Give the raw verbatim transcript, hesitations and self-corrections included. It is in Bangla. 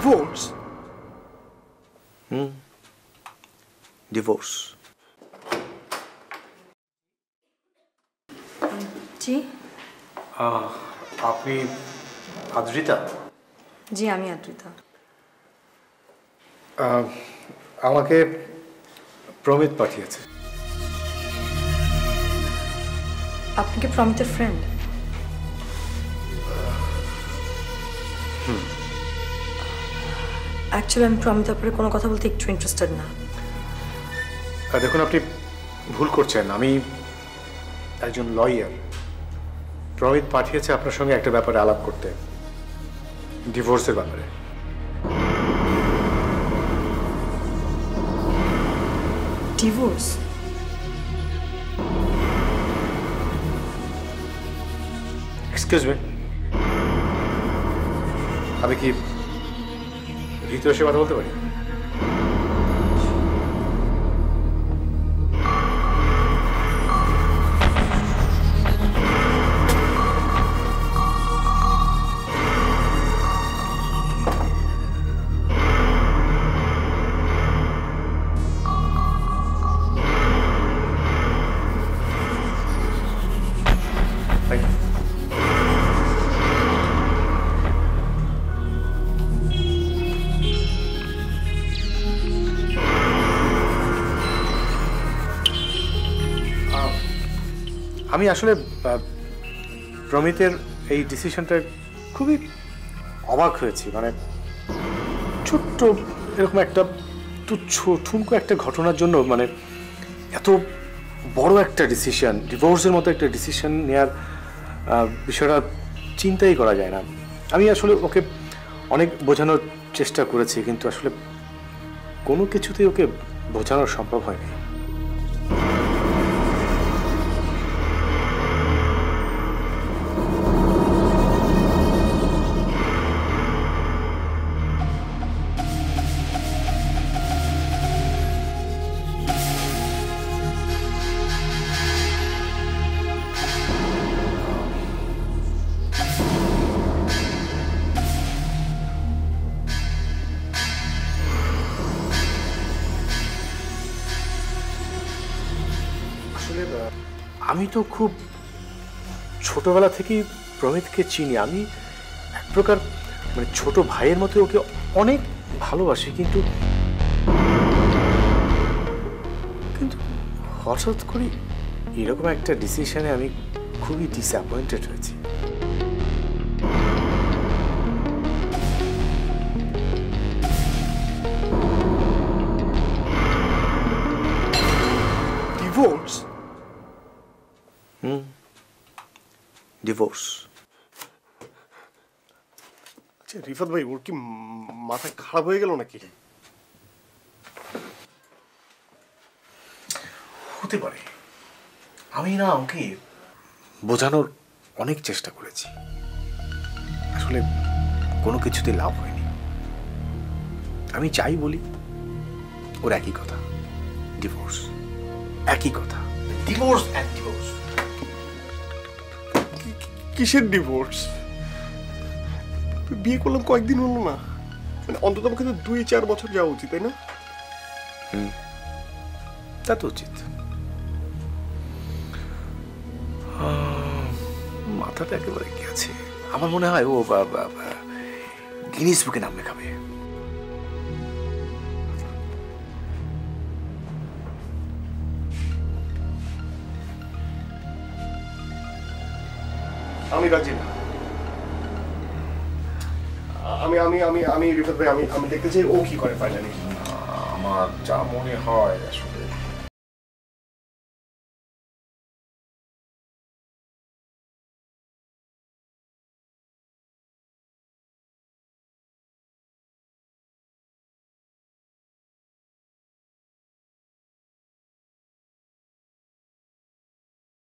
ডিভোর্স? হুম, ডিভোর্স। জি আপনি আদ্রিতা? জি আমি আদ্রিতা। আমাকে প্রমিত পাঠিয়েছে। আপনি কি প্রমিতের ফ্রেন্ড? হুম। অ্যাকচুয়ালি আমি প্রমিতের ব্যাপারে কোনো কথা বলতে একটু ইন্টারেস্টেড না। দেখুন, আপনি ভুল করছেন। আমি একজন লয়ার। প্রমিত পাঠিয়েছে আপনার সঙ্গে একটা ব্যাপারে আলাপ করতে, ডিভোর্সের ব্যাপারে। ডিভোর্স? এক্সকিউজ মি, আমি কি ভিতরে এসে কথা বলতে পারি? আমি আসলে প্রমিতের এই ডিসিশনটা খুবই অবাক হয়েছি। মানে ছোট্ট এরকম একটা তুচ্ছ ঠুনকো একটা ঘটনার জন্য মানে এত বড় একটা ডিসিশন, ডিভোর্সের মতো একটা ডিসিশন নেওয়ার বিষয়টা চিন্তাই করা যায় না। আমি আসলে ওকে অনেক বোঝানোর চেষ্টা করেছি, কিন্তু আসলে কোনো কিছুতেই ওকে বোঝানো সম্ভব হয়নি। আমি তো খুব ছোটবেলা থেকেই প্রমিতকে চিনি। আমি এক প্রকার মানে ছোট ভাইয়ের মতো ওকে অনেক ভালোবাসি, কিন্তু কিন্তু হঠাৎ করে এরকম একটা ডিসিশনে আমি খুবই ডিসঅ্যাপয়েন্টেড হয়েছি। ডিভোর্স? হুম, ডিভোর্স। আচ্ছা রিফাত ভাই, ওর কি মাথা খারাপ হয়ে গেল নাকি? হতে পারে। আমি না ওকে বোঝানোর অনেক চেষ্টা করেছি, আসলে কোনো কিছুতে লাভ হয়নি। আমি চাই বলি ওর একই কথা, ডিভোর্স। একই কথা, ডিভোর্স এন্ড ডিভোর্স। কিসের ডিভোর্স? বিয়ে করলাম কয়েকদিন হলো না, মানে অন্তত আমাকে তো দুই চার বছর যাওয়া উচিত, তাই না? হুম, তা তো উচিত। মাথাটা একেবারে গেছে। আমার মনে হয় ও গিনিস বুকে নাম লেখাবে। আমি রাজি না। আমি আমি আমি আমি রিফাত ভাই, আমি আমি দেখতে চাই ও কি করে ফাইনালি। আমার যা মনে হয় আসলে